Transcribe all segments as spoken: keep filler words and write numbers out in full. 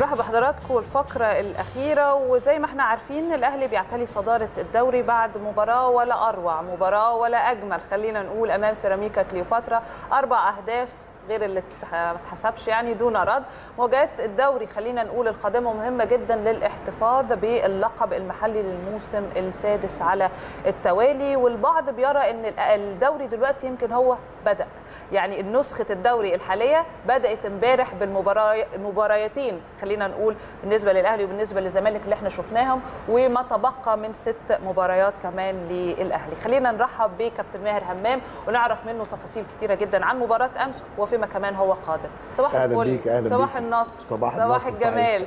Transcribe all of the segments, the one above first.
مرحبا بحضراتكم. الفقرة الأخيرة، وزي ما احنا عارفين الأهلي بيعتلي صدارة الدوري بعد مباراة ولا أروع، مباراة ولا أجمل خلينا نقول أمام سيراميكا كليوباترا، أربع أهداف غير اللي ما اتحسبش يعني دون رد. مواجهات الدوري خلينا نقول القادمه مهمه جدا للاحتفاظ باللقب المحلي للموسم السادس على التوالي، والبعض بيرى ان الدوري دلوقتي يمكن هو بدا، يعني نسخه الدوري الحاليه بدات امبارح بالمباريتين خلينا نقول بالنسبه للاهلي وبالنسبه للزمالك اللي احنا شفناهم، وما تبقى من ست مباريات كمان للاهلي. خلينا نرحب بكابتن ماهر همام ونعرف منه تفاصيل كتيره جدا عن مباراه امس وفيما كمان هو قادم. صباح الفل، صباح النصر، صباح, صباح الجمال.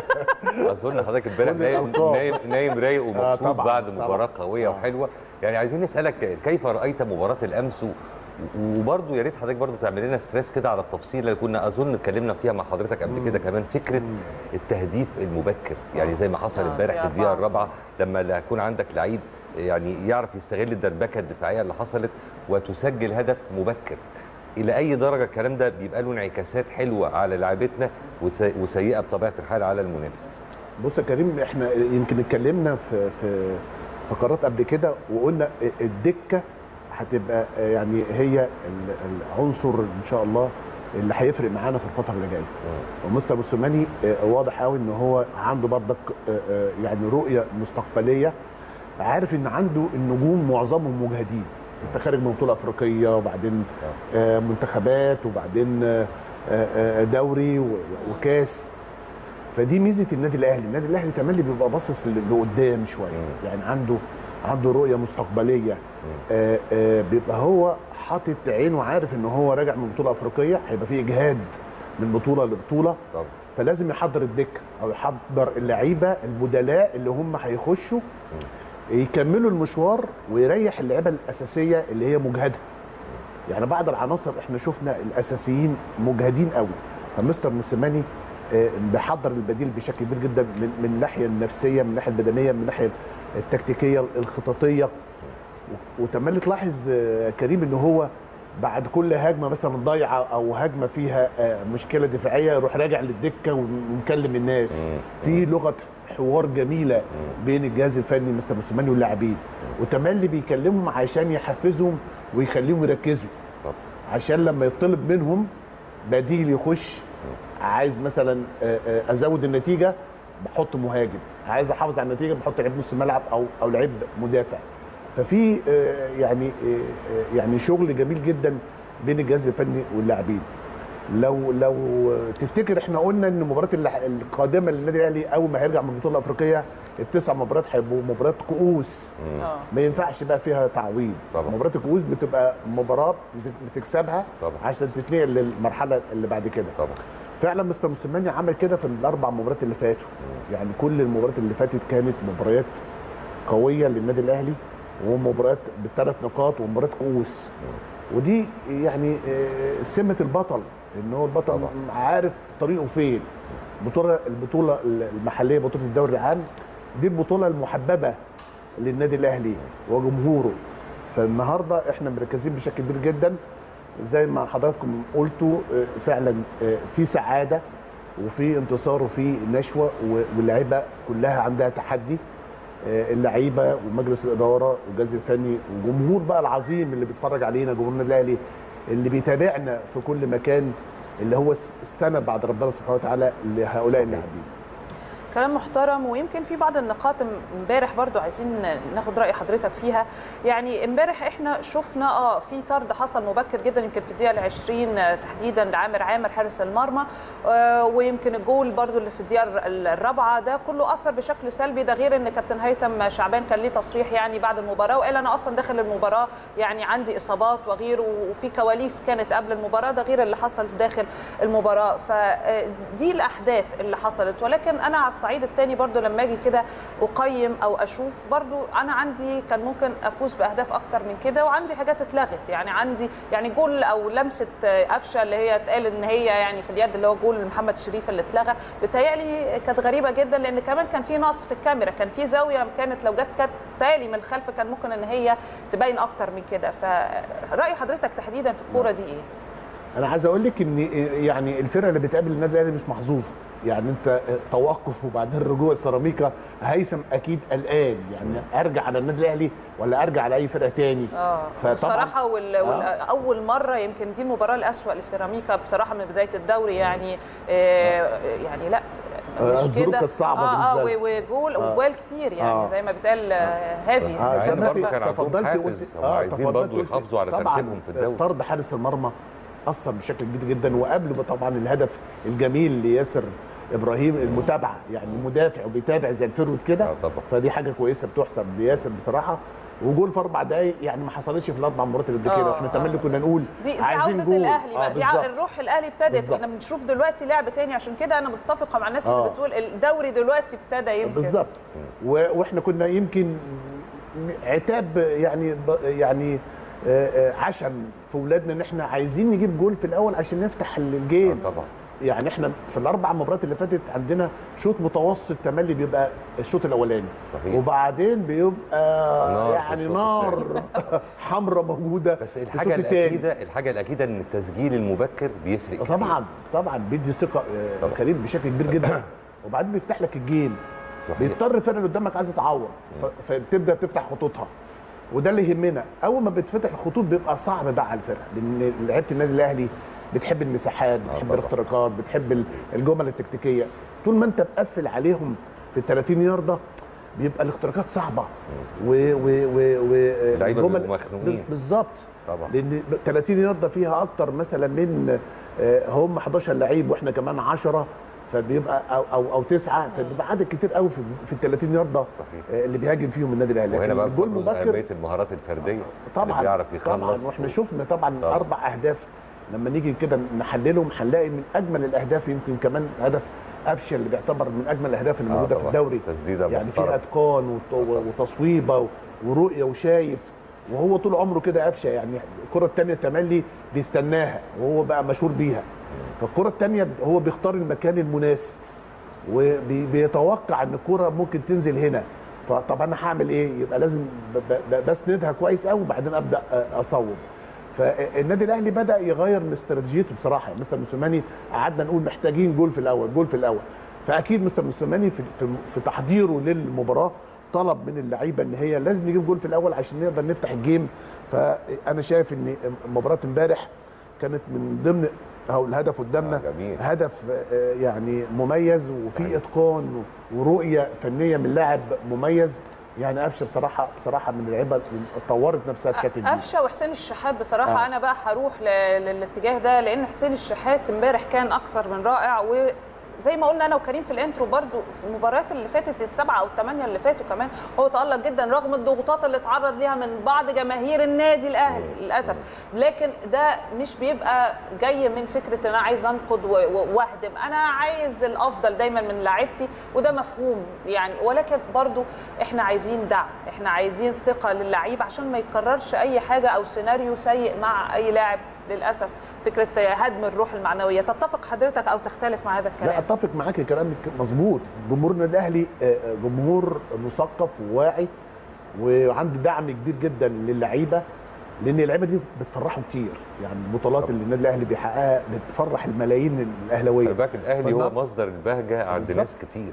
اظن حضرتك امبارح نايم نايم نايم رايق ومبسوط آه بعد مباراه قويه آه. وحلوه. يعني عايزين نسالك كيف رايت مباراه الامس، وبرضه يا ريت حضرتك برضه تعمل لنا ستريس كده على التفصيل اللي كنا اظن اتكلمنا فيها مع حضرتك قبل كده كمان، فكره التهديف المبكر، يعني زي ما حصل امبارح في الدقيقه الرابعه لما يكون عندك لعيب يعني يعرف يستغل الدربكه الدفاعيه اللي حصلت وتسجل هدف مبكر. الى اي درجه الكلام ده بيبقى له انعكاسات حلوه على لعيبتنا وسيئه بطبيعه الحال على المنافس؟ بص يا كريم، احنا يمكن اتكلمنا في في فقرات قبل كده وقلنا الدكه هتبقى يعني هي العنصر ان شاء الله اللي هيفرق معانا في الفتره اللي جايه. ومستر موسيماني واضح قوي ان هو عنده برضك يعني رؤيه مستقبليه، عارف ان عنده النجوم معظمهم مجهدين، انت خارج من بطوله افريقيه وبعدين منتخبات وبعدين دوري وكاس، فدي ميزه النادي الاهلي. النادي الاهلي تملي بيبقى باصص لقدام شويه، يعني عنده عنده رؤيه مستقبليه، بيبقى هو حاطط عينه، عارف ان هو راجع من بطوله افريقيه هيبقى فيه اجهاد من بطوله لبطوله، فلازم يحضر الدكه او يحضر اللعيبه البدلاء اللي هم هيخشوا يكملوا المشوار ويريح اللعيبه الاساسيه اللي هي مجهده. يعني بعض العناصر احنا شفنا الاساسيين مجهدين قوي، فمستر موسيماني بيحضر البديل بشكل كبير جدا من الناحيه النفسيه، من الناحيه البدنيه، من الناحيه التكتيكيه الخططيه. وتملي تلاحظ كريم ان هو بعد كل هجمه مثلا ضايعه او هجمه فيها مشكله دفاعيه يروح راجع للدكه ومكلم الناس في لغه حوار جميله بين الجهاز الفني مستر موسيماني واللاعبين، وتملي بيكلمهم عشان يحفزهم ويخليهم يركزوا، عشان لما يطلب منهم بديل يخش، عايز مثلا ازود النتيجه بحط مهاجم، عايز احافظ على النتيجه بحط لعيب نص الملعب او او لعيب مدافع. ففي يعني يعني شغل جميل جدا بين الجهاز الفني واللاعبين. لو لو تفتكر احنا قلنا ان المباريات القادمه للنادي الاهلي اول ما هيرجع من البطوله الافريقيه التسع مباريات هيبقوا مباريات كؤوس، ما ينفعش بقى فيها تعويض. مباريات الكؤوس بتبقى مباراه بتكسبها طبعا عشان تتنقل للمرحله اللي بعد كده. طبعا فعلا مستر موسيماني عمل كده في الاربع مباريات اللي فاتوا، يعني كل المباريات اللي فاتت كانت مباريات قويه للنادي الاهلي ومباريات بالثلاث نقاط ومباريات كؤوس، ودي يعني سمه البطل، ان هو البطل طبعا عارف طريقه فين. البطوله البطوله المحليه بطوله الدوري العام دي البطوله المحببه للنادي الاهلي وجمهوره، فالنهارده احنا مركزين بشكل كبير جدا زي ما حضراتكم قلتوا، فعلا في سعاده وفي انتصار وفي نشوه، واللعيبه كلها عندها تحدي، اللعيبه ومجلس الاداره والجهاز الفني والجمهور بقى العظيم اللي بيتفرج علينا، جمهورنا الاهلي اللي بيتابعنا في كل مكان، اللي هو السند بعد ربنا سبحانه وتعالى لهؤلاء اللاعبين. كلام محترم، ويمكن في بعض النقاط امبارح برضو عايزين ناخد راي حضرتك فيها. يعني امبارح احنا شفنا اه في طرد حصل مبكر جدا يمكن في الدقيقه العشرين تحديدا لعامر عامر حارس المرمى، آه ويمكن الجول برضو اللي في الدقيقه الرابعه ده كله اثر بشكل سلبي. ده غير ان كابتن هيثم شعبان كان ليه تصريح يعني بعد المباراه وقال انا اصلا داخل المباراه يعني عندي اصابات وغيره، وفي كواليس كانت قبل المباراه، ده غير اللي حصل داخل المباراه. فدي الاحداث اللي حصلت. ولكن انا على الصعيد الثاني برضو لما اجي كده اقيم او اشوف، برضو انا عندي كان ممكن افوز باهداف اكتر من كده، وعندي حاجات اتلغت. يعني عندي يعني جول او لمسه قفشه اللي هي اتقال ان هي يعني في اليد، اللي هو جول محمد شريف اللي اتلغى، بتهيألي كانت غريبه جدا، لان كمان كان في نقص في الكاميرا، كان في زاويه كانت لو جت كانت تالي من الخلف كان ممكن ان هي تبين اكتر من كده. فراي حضرتك تحديدا في الكوره دي ايه؟ انا عايز اقول لك ان يعني الفرقه اللي بتقابل النادي الاهلي مش محظوظه، يعني انت توقف وبعدين رجوع سيراميكا، هيثم اكيد قلقان يعني ارجع على النادي الاهلي ولا ارجع على اي فرقه تاني. اه بصراحه وال... آه. اول مره يمكن دي المباراه الاسوأ لسيراميكا بصراحه من بدايه الدوري يعني آه يعني لا مش كده كانت صعبه اه اه وجول وجوال كتير يعني آه. زي ما بيتقال هافي. آه يعني برضه كان عندهم حافز هم آه عايزين برضه يحافظوا على ترتيبهم في الدوري. طرد حارس المرمى اثر بشكل كبير جدا، وقبل طبعا الهدف الجميل لياسر ابراهيم المتابعه، يعني مدافع وبيتابع زي الفيرود كده آه فدي حاجه كويسه بتحسب لياسر بصراحه. وجول في اربع دقائق يعني ما حصلتش في الاربع مباريات اللي قبل كده، واحنا تملي كنا نقول دي, دي عايزين عودة جول. الاهلي بقى، دي الروح الاهلي ابتدت، احنا بنشوف دلوقتي لعب تاني، عشان كده انا متفقه مع الناس اللي آه. بتقول الدوري دلوقتي ابتدى يمكن بالظبط. واحنا كنا يمكن عتاب يعني يعني عشم في اولادنا ان احنا عايزين نجيب جول في الاول عشان نفتح الجيم آه طبعا. يعني احنا في الاربع مباريات اللي فاتت عندنا شوط متوسط تملي بيبقى الشوط الاولاني صحيح. وبعدين بيبقى نار يعني نار حمراء موجوده. بس الحاجه الاكيده الحاجه الاكيده ان التسجيل المبكر بيفرق كتير. طبعا طبعا بيدي ثقه كريم بشكل كبير جدا وبعدين بيفتح لك الجيم صحيح. بيضطر الفرقه اللي قدامك عايزه تعوض فبتبدا تفتح خطوطها، وده اللي يهمنا. اول ما بتفتح الخطوط بيبقى صعب بقى على الفرقه، لان لعيبه النادي الاهلي بتحب المساحات، بتحب آه الاختراقات، بتحب الجمل التكتيكيه. طول ما انت مقفل عليهم في ثلاثين يارده بيبقى الاختراقات صعبه و و و و الجمل مخنوقين بالظبط طبعا، لان ثلاثين يارده فيها اكتر مثلا من هم احداشر لعيب واحنا كمان عشرة، فبيبقى او او, أو تسعه، فبيبقى عدد كتير قوي في في ال ثلاثين يارده صحيح. اللي بيهاجم فيهم النادي الاهلي. وهنا بقى الجول مبكر المهارات الفرديه طبعا اللي بيعرف يخلص طبعا. واحنا شفنا طبعا, طبعا اربع اهداف لما نيجي كده نحللهم هنلاقي من اجمل الاهداف، يمكن كمان هدف قفشه اللي بيعتبر من اجمل الاهداف اللي موجوده آه في الدوري، يعني فيها اتقان وتصويبه ورؤيه وشايف، وهو طول عمره كده قفشه. يعني الكره الثانيه تملي بيستناها وهو بقى مشهور بيها، فالكره الثانيه هو بيختار المكان المناسب وبيتوقع ان الكره ممكن تنزل هنا، فطب انا هعمل ايه؟ يبقى لازم بسندها كويس قوي وبعدين ابدا اصوب. فالنادي الاهلي بدا يغير من استراتيجيته بصراحه. مستر موسيماني قعدنا نقول محتاجين جول في الاول جول في الاول، فاكيد مستر موسيماني في, في, في تحضيره للمباراه طلب من اللعيبه ان هي لازم نجيب جول في الاول عشان نقدر نفتح الجيم. فانا شايف ان مباراه امبارح كانت من ضمن اهو الهدف قدامنا آه هدف يعني مميز وفي اتقان ورؤيه فنيه من لاعب مميز. يعني قفشه بصراحه بصراحه من اللعيبه اللي طورت نفسها بشكل كبير. قفشه وحسين الشحات بصراحه آه. انا بقى هروح للاتجاه ده، لان حسين الشحات امبارح كان اكثر من رائع، و زي ما قلنا انا وكريم في الانترو برضو في المباريات اللي فاتت السبعه او الثمانيه اللي فاتوا كمان هو تالق جدا رغم الضغوطات اللي اتعرض ليها من بعض جماهير النادي الاهلي للاسف، لكن ده مش بيبقى جاي من فكره ان انا عايز انقد واهدم، انا عايز الافضل دايما من لاعيبتي وده مفهوم يعني، ولكن برضو احنا عايزين دعم، احنا عايزين ثقه للعيب عشان ما يتكررش اي حاجه او سيناريو سيء مع اي لاعب للاسف. فكره هدم الروح المعنويه، تتفق حضرتك او تختلف مع هذا الكلام؟ لا اتفق معاك، كلامك مظبوط. جمهور النادي الاهلي جمهور مثقف وواعي وعنده دعم كبير جدا للعيبه، لان اللعيبه دي بتفرحوا كتير. يعني البطولات اللي النادي الاهلي بيحققها بتفرح الملايين الاهلاويه. خلي بالك الاهلي هو مصدر البهجه عند ناس كتير.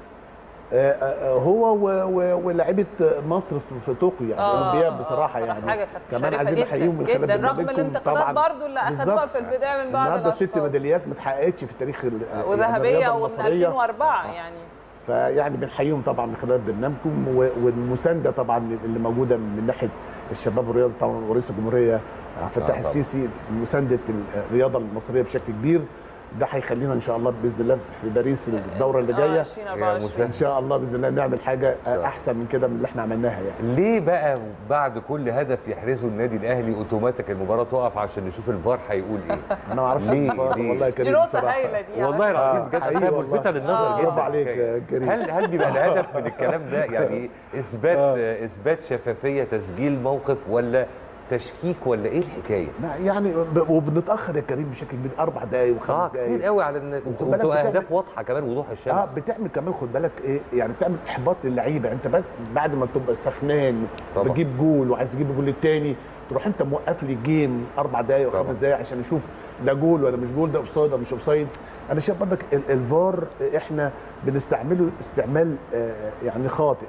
هو ولاعيبه مصر في طوكيو يعني اولمبياد بصراحه يعني كمان عايزين نحييهم من خلال جدا رغم الانتقادات برضو اللي اخذوها في البدايه من بعض النهارده ست ميداليات ما اتحققتش في التاريخ وذهبيه ومن ألفين وأربعة يعني. فيعني بنحييهم طبعا من خلال برنامجكم، والمسانده طبعا اللي موجوده من ناحيه الشباب والرياضه طبعا ورئيس الجمهوريه عبد الفتاح السيسي، مسانده الرياضه المصريه بشكل كبير. ده هيخلينا ان شاء الله باذن الله في باريس الدوره اللي جايه ان شاء الله باذن الله نعمل حاجه احسن من كده من اللي احنا عملناها. يعني ليه بقى بعد كل هدف يحرزه النادي الاهلي اوتوماتيك المباراه تقف عشان نشوف الفار هيقول ايه؟ انا ما اعرفش والله يا كريم بصراحه دي والله العظيم بجد انا ملفته للنظر جدا. عليك يا كريم. هل هل بيبقى الهدف من الكلام ده يعني اثبات اثبات شفافيه تسجيل موقف، ولا تشكيك ولا ايه الحكايه؟ يعني وبنتاخر يا كريم بشكل كبير، اربع دقائق وخمس اه دقائق كتير قوي على ان وتبقى اهداف واضحه كمان، وضوح الشمس. اه بتعمل كمان خد بالك ايه، يعني بتعمل احباط للعيبه. انت بعد ما تبقى سخنان بتجيب جول وعايز تجيب الجول الثاني، تروح انت موقف لي الجيم اربع دقائق وخمس دقائق عشان نشوف ده جول ولا مش جول، ده اوفسايد ولا مش اوفسايد. انا شايف برضك الفار احنا بنستعمله استعمال يعني خاطئ،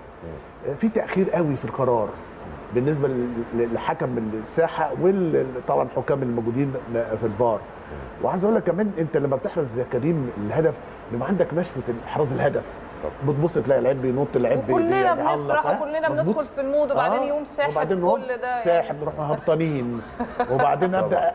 في تاخير قوي في القرار بالنسبه لحكم الساحه وطبعا الحكام الموجودين في الفار. وعايز اقول لك كمان انت لما بتحرز يا كريم الهدف بيبقى عندك نشوه احراز الهدف، بتبص تلاقي اللعيب بينط، اللعيب كلنا بنفرح وكلنا بندخل في المود وبعدين يقوم ساحب كل ده، ساحب نروح هبطانين وبعدين ابدا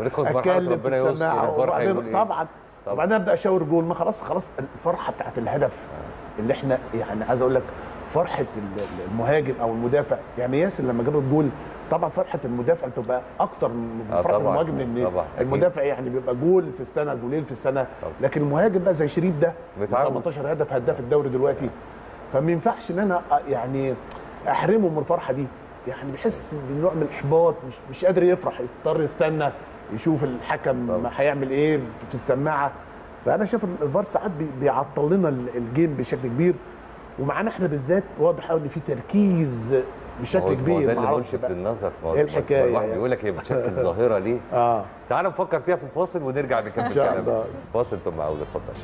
اتكلم في السماعه وبعدين طبعا وبعدين ابدا اشاور جول. ما خلاص خلاص الفرحه بتاعت الهدف اللي احنا يعني عايز اقول لك فرحه المهاجم او المدافع. يعني ياسر لما جاب الجول طبعا فرحه المدافع بتبقى اكتر من فرحه المهاجم، لان المدافع يعني بيبقى جول في السنه، جولين في السنه، لكن المهاجم بقى زي شريف ده تمنتاشر هدف، هداف الدوري دلوقتي، فما ينفعش ان انا يعني احرمه من الفرحه دي. يعني بيحس بنوع من الاحباط، مش مش قادر يفرح، يضطر يستنى يشوف الحكم هيعمل ايه في السماعه. فانا شايف الفار ساعات بيعطل لنا الجيم بشكل كبير، ومعانا احنا بالذات واضح قوي ان في تركيز بشكل كبير. ده اللي ملفت للنظر. ايه الحكايه؟ الواحد بيقول لك هي بتشكل ظاهره ليه؟ اه تعال نفكر فيها في الفاصل ونرجع نكمل كلامنا. فاصل ثم عوده، اتفضل.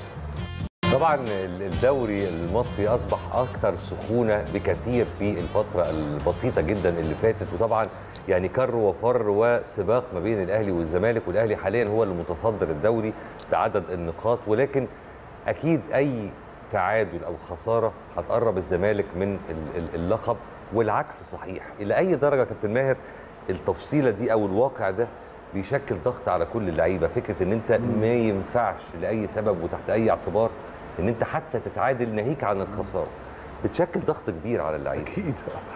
طبعا الدوري المصري اصبح اكثر سخونه بكثير في الفتره البسيطه جدا اللي فاتت، وطبعا يعني كر وفر وسباق ما بين الاهلي والزمالك، والاهلي حاليا هو اللي متصدر الدوري بعدد النقاط، ولكن اكيد اي تعادل او خساره هتقرب الزمالك من اللقب، والعكس صحيح. الى اي درجه كابتن ماهر التفصيله دي او الواقع ده بيشكل ضغط على كل اللعيبه؟ فكره ان انت ما ينفعش لاي سبب وتحت اي اعتبار ان انت حتى تتعادل ناهيك عن الخساره، بتشكل ضغط كبير على اللعيبه. اكيد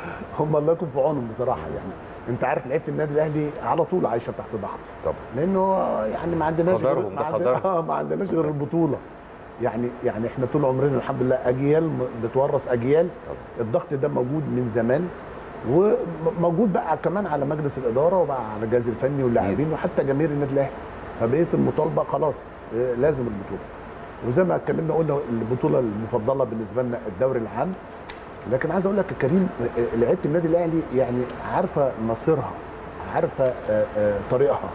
هم الله يكون في عونهم بصراحه. يعني انت عارف لعيبه النادي الاهلي على طول عايشه تحت ضغط طبعا، لانه يعني ما عندناش غير ما, عندنا ما عندناش غير البطوله. يعني يعني احنا طول عمرنا الحمد لله اجيال بتورث اجيال. طبعا. الضغط ده موجود من زمان، وموجود بقى كمان على مجلس الاداره وبقى على الجهاز الفني واللاعبين وحتى جماهير النادي الاهلي. فبقيت المطالبه خلاص لازم البطوله، وزي ما اتكلمنا قلنا البطوله المفضله بالنسبه لنا الدوري العام. لكن عايز اقول لك يا كريم لعيبه النادي الاهلي يعني عارفه مصيرها، عارفه طريقها،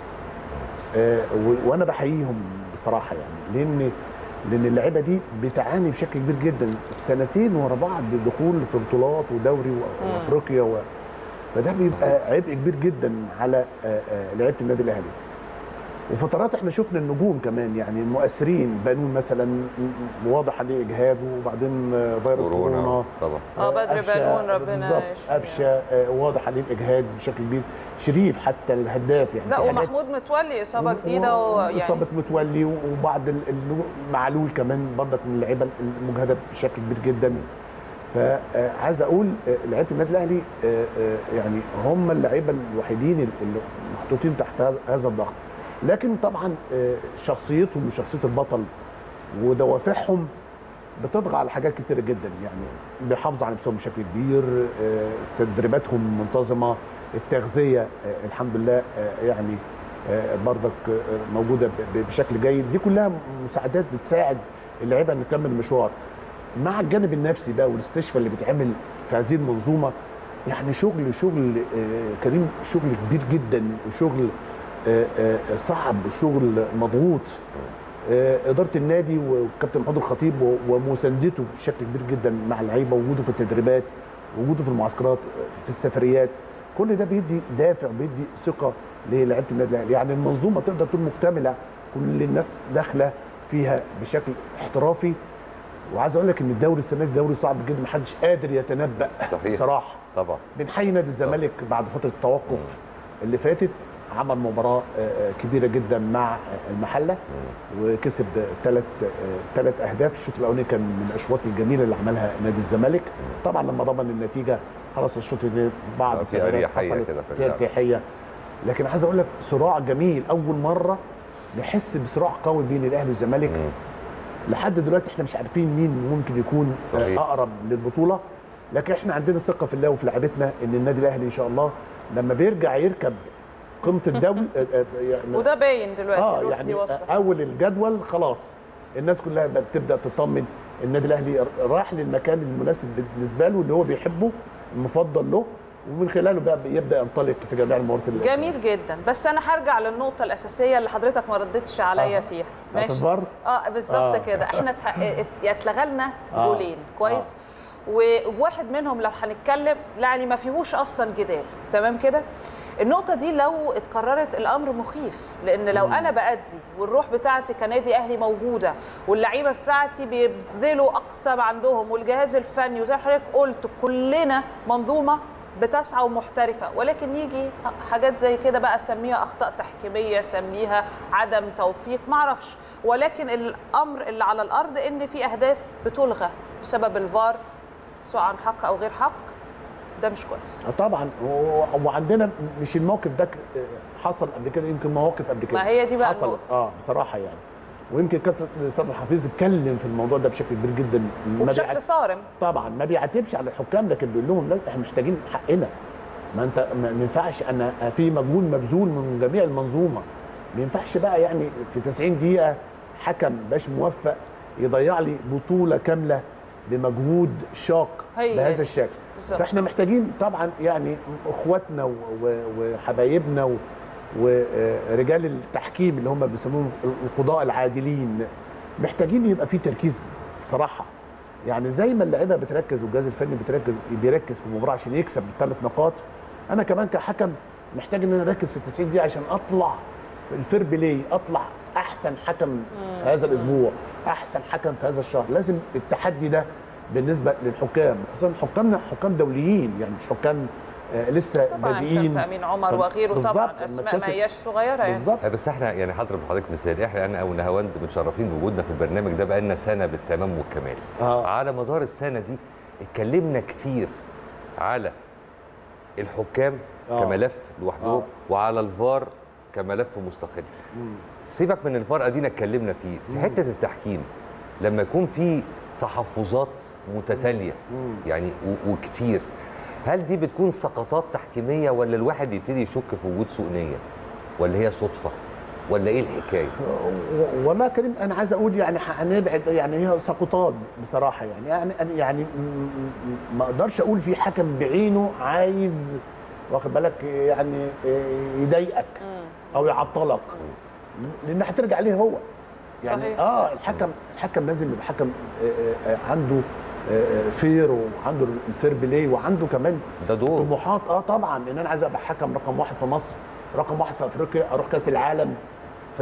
وانا بحييهم بصراحه. يعني لان لان اللعيبه دي بتعاني بشكل كبير جدا سنتين ورا بعض بدخول في بطولات ودوري وافريقيا و... فده بيبقى عبء كبير جدا على لعيبه النادي الاهلي. وفترات احنا شفنا النجوم كمان يعني المؤثرين، بنون مثلا واضح عليه اجهاد، وبعدين فيروس كورونا طبعا اه بدر بنون ربنا بالظبط، قفشه واضح عليه الاجهاد بشكل كبير، شريف حتى الهداف يعني. لا ومحمود متولي اصابه جديده ويعني اصابه متولي، وبعض معلول كمان برضك من اللعيبه المجهده بشكل كبير جدا. فعايز اقول لعيبه النادي الاهلي يعني هم اللعيبه الوحيدين اللي محطوطين تحت هذا الضغط. لكن طبعا شخصيتهم وشخصيه البطل ودوافعهم بتطغى على حاجات كتيره جدا. يعني بيحافظوا على نفسهم بشكل كبير، تدريباتهم منتظمه، التغذيه الحمد لله يعني برضك موجوده بشكل جيد. دي كلها مساعدات بتساعد اللعيبه ان تكمل المشوار، مع الجانب النفسي بقى والاستشفاء اللي بيتعمل في هذه المنظومه. يعني شغل شغل كريم، شغل كبير جدا وشغل صعب وشغل مضغوط. اداره النادي والكابتن محمود الخطيب ومساندته بشكل كبير جدا مع اللعيبه، وجوده في التدريبات، وجوده في المعسكرات، في السفريات، كل ده بيدي دافع، بيدي ثقه للاعيبه النادي الاهلي. يعني المنظومه تقدر تكون مكتمله، كل الناس داخله فيها بشكل احترافي. وعايز اقول لك ان الدوري السنه دي دوري صعب جدا، محدش قادر يتنبأ. صحيح صراحه طبعا. بنحيي نادي الزمالك بعد فتره التوقف مم. اللي فاتت، عمل مباراه كبيره جدا مع المحله وكسب ثلاث ثلاث اهداف. الشوط الاولاني كان من الاشواط الجميله اللي عملها نادي الزمالك. طبعا لما ضمن النتيجه خلاص الشوط بعد في اريحيه كده في ارتياحيه. لكن عايز اقول لك صراع جميل، اول مره نحس بصراع قوي بين الاهلي والزمالك. لحد دلوقتي احنا مش عارفين مين ممكن يكون صحيح. اقرب للبطوله. لكن احنا عندنا ثقه في الله وفي لعيبتنا ان النادي الاهلي ان شاء الله لما بيرجع يركب قيمه الدوري يعني وده باين دلوقتي. اه يعني اول الجدول خلاص الناس كلها بتبدا تطمن النادي الاهلي راح للمكان المناسب بالنسبه له اللي هو بيحبه المفضل له، ومن خلاله بقى يبدا ينطلق في جميع المباريات. جميل جدا. بس انا هرجع للنقطه الاساسيه اللي حضرتك ما ردتش عليا آه. فيها. ماشي اه بالظبط آه. كده. احنا اتلغى لنا جولين آه. كويس آه. وواحد منهم لو هنتكلم يعني ما فيهوش اصلا جدال، تمام كده. النقطة دي لو اتكررت الأمر مخيف، لأن لو أنا بأدي والروح بتاعتي كنادي أهلي موجودة واللعيبة بتاعتي بيبذلوا أقصى ما عندهم والجهاز الفني وزي ما حضرتك قلت كلنا منظومة بتسعى ومحترفة، ولكن يجي حاجات زي كده بقى سميها أخطاء تحكيمية، سميها عدم توفيق، معرفش، ولكن الأمر اللي على الأرض إن في أهداف بتلغى بسبب الفار سواء عن حق أو غير حق. ده مش كويس طبعا. وعندنا مش الموقف ده حصل قبل كده، يمكن مواقف قبل كده ما هي دي بقى حصلت اه بصراحه يعني. ويمكن كابتن صادق حفيظ اتكلم في الموضوع ده بشكل كبير جدا وبشكل صارم طبعا. ما بيعاتبش على الحكام لكن بيقول لهم لا احنا محتاجين حقنا. ما انت ما ينفعش ان في مجهود مبذول من جميع المنظومه، ما ينفعش بقى يعني في تسعين دقيقه حكم باش موفق يضيع لي بطوله كامله بمجهود شاق بهذا الشكل. بالزبط. فاحنا محتاجين طبعا يعني اخواتنا وحبايبنا ورجال التحكيم اللي هم بيسموهم القضاء العادلين محتاجين يبقى في تركيز بصراحه. يعني زي ما اللعيبه بتركز والجهاز الفني بتركز بيركز في المباراه عشان يكسب الثلاث نقاط، انا كمان كحكم محتاج ان انا اركز في التسعين دقيقه عشان اطلع الفير بلاي، اطلع احسن حكم في هذا الاسبوع، احسن حكم في هذا الشهر. لازم التحدي ده بالنسبه للحكام، خصوصا حكامنا حكام دوليين يعني مش حكام آه لسه بادئين. طبعا امين عمر وغيره طبعا اسماء ما هياش صغيره يعني. بالظبط. بس احنا يعني هضرب لحضرتك مثال، احنا انا او نهاوند متشرفين بوجودنا في البرنامج ده بقالنا سنه بالتمام والكمال. آه. على مدار السنه دي اتكلمنا كتير على الحكام آه. كملف لوحدهم آه. وعلى الفار كملف مستقل. مم. سيبك من الفار ادينا اتكلمنا فيه في حته التحكيم لما يكون في تحفظات متتاليه مم. يعني وكتير، هل دي بتكون سقطات تحكيميه ولا الواحد يبتدي يشك في وجود سوء نيه ولا هي صدفه ولا ايه الحكايه؟ والله يا كريم انا عايز اقول يعني هنبعد يعني هي سقطات بصراحه يعني يعني يعني ما اقدرش اقول في حكم بعينه عايز واخد بالك يعني يضايقك او يعطلك لان هترجع ليه هو يعني صحيح. اه الحكم الحكم لازم يبقى حكم عنده فير وعنده الفير بلاي وعنده كمان ده دور طموحات. اه طبعا ان انا عايز ابقى حكم رقم واحد في مصر، رقم واحد في افريقيا، اروح كاس العالم. ف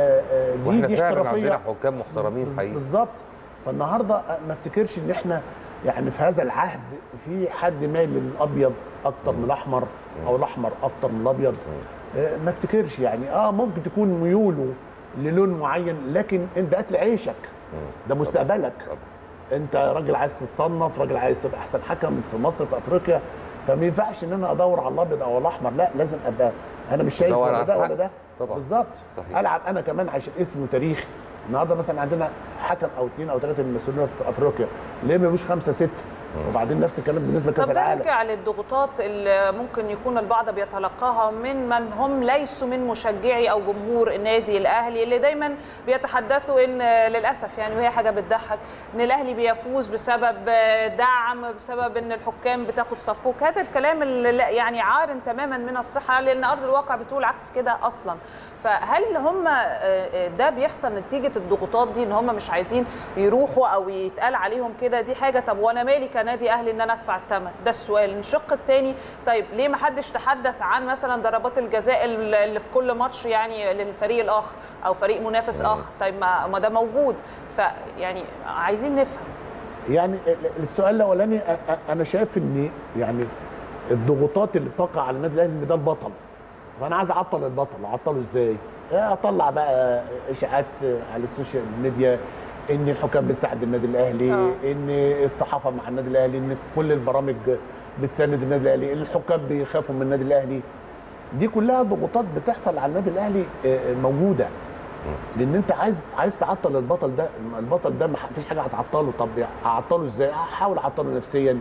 دي دي احترافيه عندنا حكام محترمين حقيقي بالظبط. فالنهارده ما افتكرش ان احنا يعني في هذا العهد في حد مايل للابيض اكتر من الاحمر او الاحمر اكتر من الابيض. ما افتكرش يعني اه ممكن تكون ميوله للون معين لكن انت ده اكل عيشك، ده مستقبلك. انت راجل عايز تتصنف، راجل عايز تبقى احسن حكم في مصر في افريقيا، فما ينفعش ان انا ادور على الابيض او الاحمر، لا لازم ابقى انا مش شايف ولا ده ولا ده بالظبط. العب انا كمان عشان اسمي وتاريخي. النهارده مثلا عندنا حكم او اثنين او ثلاثه من المسؤولين في افريقيا، ليه ما مش خمسه سته؟ وبعدين نفس الكلام بالنسبه لكاس العالم. طب نرجع للضغوطات اللي ممكن يكون البعض بيتلقاها من من هم ليسوا من مشجعي او جمهور النادي الاهلي اللي دايما بيتحدثوا ان للاسف يعني وهي حاجه بتضحك ان الاهلي بيفوز بسبب دعم، بسبب ان الحكام بتاخد صفوك. هذا الكلام اللي يعني عار تماما من الصحه لان ارض الواقع بتقول عكس كده اصلا. فهل هم ده بيحصل نتيجه الضغوطات دي ان هم مش عايزين يروحوا او يتقال عليهم كده؟ دي حاجه. طب وانا مالي كنادي اهلي ان انا ادفع الثمن؟ ده السؤال. الشق الثاني طيب ليه ما حدش تحدث عن مثلا ضربات الجزاء اللي في كل ماتش يعني للفريق الاخر او فريق منافس اخر؟ طيب ما ما ده موجود. فيعني عايزين نفهم. يعني السؤال الاولاني انا شايف ان يعني الضغوطات اللي بتقع على النادي الاهلي ان ده البطل، فانا عايز اعطل البطل. اعطله ازاي؟ اطلع بقى اشاعات على السوشيال ميديا ان الحكام بتساعد النادي الاهلي، أوه. ان الصحافه مع النادي الاهلي، ان كل البرامج بتساند النادي الاهلي، الحكام بيخافوا من النادي الاهلي. دي كلها ضغوطات بتحصل على النادي الاهلي موجوده، لان انت عايز عايز تعطل البطل ده. البطل ده ما فيش حاجه هتعطله. طب هعطله ازاي؟ هحاول اعطله نفسيا،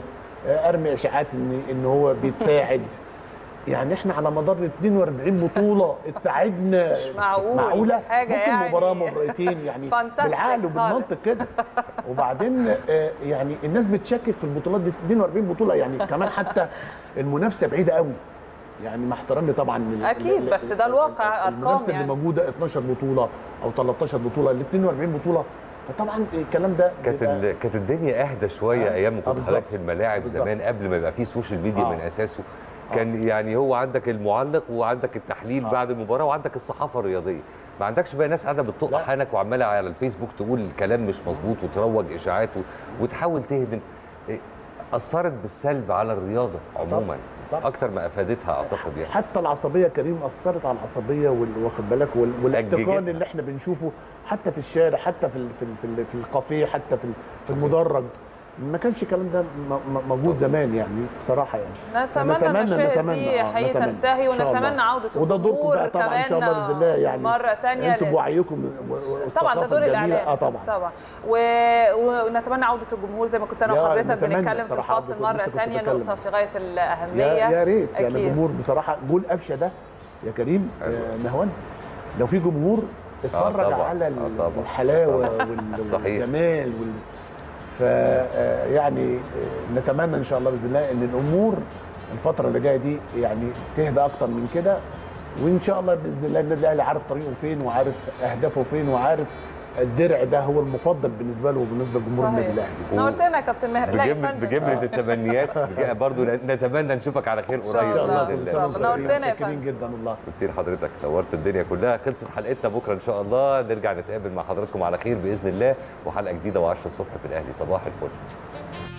ارمي اشاعات ان ان هو بيتساعد. يعني احنا على مدار اتنين واربعين بطوله اتساعدنا. مش معقول معقوله حاجه ممكن يعني مباراه مباراتين يعني بالعقل وبالمنطق كده. وبعدين يعني الناس بتشكك في البطولات دي، اتنين واربعين بطوله يعني كمان حتى المنافسه بعيده قوي يعني، مع احترامي طبعا من اكيد بس ده الواقع. المنافسه يعني اللي موجوده اتناشر بطوله او تلتاشر بطوله، ال اتنين واربعين بطوله، فطبعا الكلام ده كانت ال... كانت الدنيا اهدى شويه آه. ايام ما كنت حضرتك في الملاعب بالزبط. زمان قبل ما يبقى فيه سوشيال ميديا آه. من اساسه كان آه. يعني هو عندك المعلق وعندك التحليل آه. بعد المباراه وعندك الصحافه الرياضيه، ما عندكش بقى ناس قاعده بتطق حنك وعماله على الفيسبوك تقول كلام مش مظبوط وتروج اشاعات وتحاول تهدم. اثرت بالسلب على الرياضه عموما طبعا. اكتر ما افادتها اعتقد يعني. حتى العصبيه كريم اثرت على العصبيه واخد بالك والاحتقان اللي احنا بنشوفه حتى في الشارع، حتى في في في, في الكافيه، حتى في في المدرج. ما كانش الكلام ده موجود زمان يعني بصراحه يعني. نتمنى نتمنى المشاهد دي حقيقي تنتهي ونتمنى عوده وده دوركم بقى طبعا ان شاء الله باذن الله يعني مره ثانيه انتوا بوعيكم طبعا ده دور الاعلام اه طبعا طبعا و... ونتمنى عوده الجمهور زي ما كنت انا وحضرتك بنتكلم في الفاصل مره ثانيه، نقطه في غايه الاهميه. يا, يا ريت يعني الجمهور بصراحه جول قفشه ده يا كريم آه نهوان، لو في جمهور اتفرج آه على آه الحلاوه والجمال وال فيعني نتمنى ان شاء الله باذن الله ان الامور الفتره اللي جايه دي يعني تهدى اكتر من كده، وان شاء الله باذن الله النادي الاهلي عارف طريقه فين وعارف اهدافه فين وعارف الدرع ده هو المفضل بالنسبه له وبالنسبه لجمهور النادي الاهلي. نورتنا يا كابتن ماهر. بجمله بجمله التمنيات برضه نتمنى نشوفك على خير قريب ان شاء الله. ان شاء الله نورتنا يا فندم جدا والله. كتير حضرتك نورت الدنيا كلها. خلصت حلقتنا، بكره ان شاء الله نرجع نتقابل مع حضراتكم على خير باذن الله وحلقه جديده وعشرة الصبح في الاهلي. صباح الفل.